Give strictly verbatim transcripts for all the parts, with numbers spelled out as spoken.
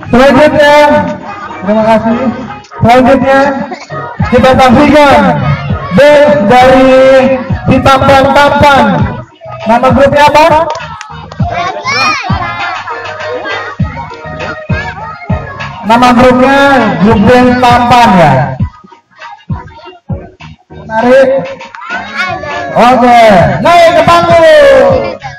Selanjutnya, terima kasih. Selanjutnya kita saksikan band dari si Tampan-Tampan. Nama grupnya apa? Nama grupnya grup band Tampan ya. Tarik. Oke, naik ke panggung.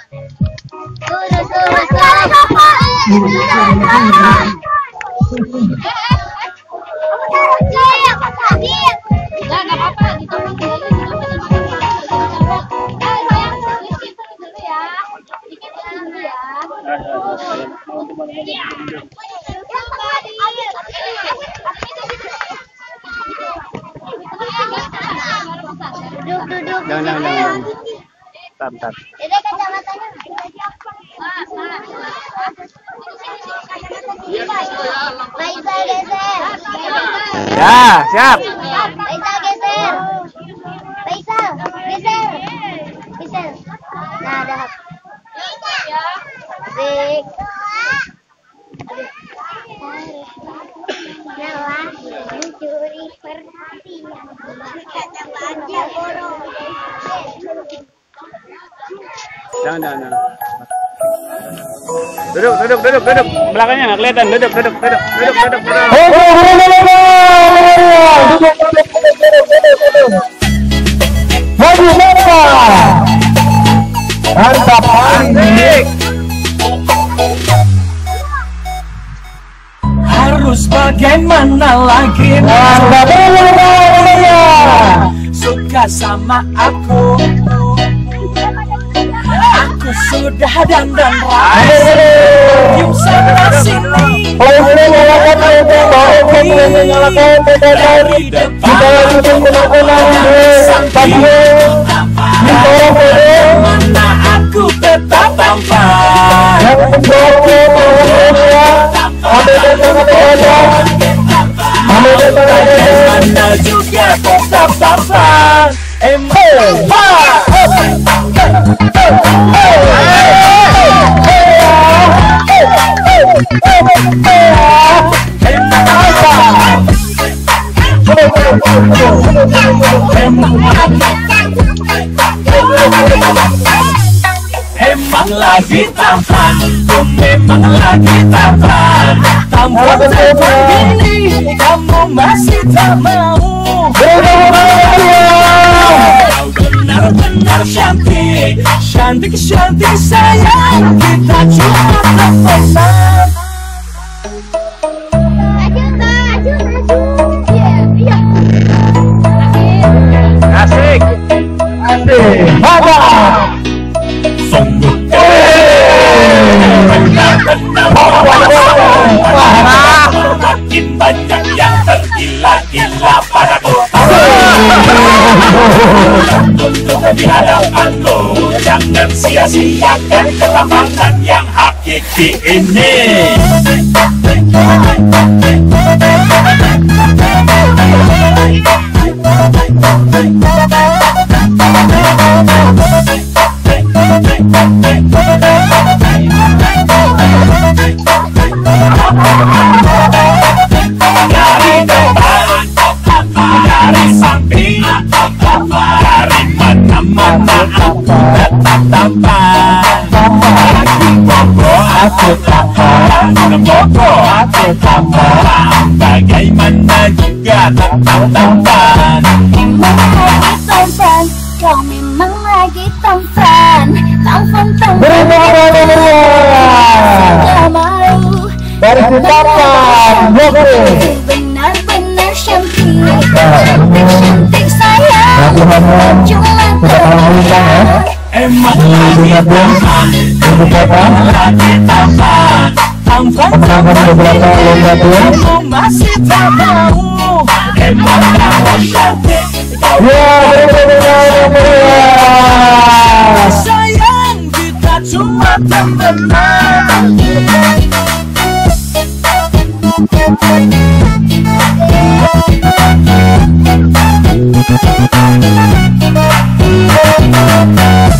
Duduk, jangan, jangan, jangan. Tab, tab. Ini kacamatanya. Faisal geser. Ya, siap. Faisal geser. Faisal geser. Geser. Nah, dah. Asik. Nawa mencuri perhatian. Kata aja borong. Jangan, jangan, jangan. Duduk, duduk, duduk, duduk. Belakangnya nggak kelihatan. Duduk, duduk, duduk, duduk, duduk, duduk. Maju mereka. Mantap, asik. Harus bagaimana lagi? Mantap, suka sama aku. Aku sudah dandan rapi. Yuk sana sini. Dari depan mana aku tetap tampan. Mana juga tetap tampan. Emang lagi tampan, tuh memang lagi tampan. Tampan seperti ini, kamu masih tak mau. Benar-benar cantik, cantik cantik sayang, kita cuma temenan. Asik. asik. Mantap. Sungguh benar-benar makin banyak yang tergila-gila padaku. Untuk di hadapanmu, jangan sia-siakan ketampanan yang hakiki ini. Dari depan, dari samping, dari mana-mana aku tetap tampan. Lagi bobo aku tampan, bobo aku tampan. Bagaimana juga tetap tampan. Lagi tampan, kau memang lagi tampan. Tampan tampan. Gak mau. Dari si Tampan, oke. Benar-benar cantik, cantik cantik sayang. Cuma tampan. Emang lagi tampan, emang lagi tampan. Tampan tampan kamu masih tak mau. Emang kamu cantik, sayang kita cuma temenan. Thank you.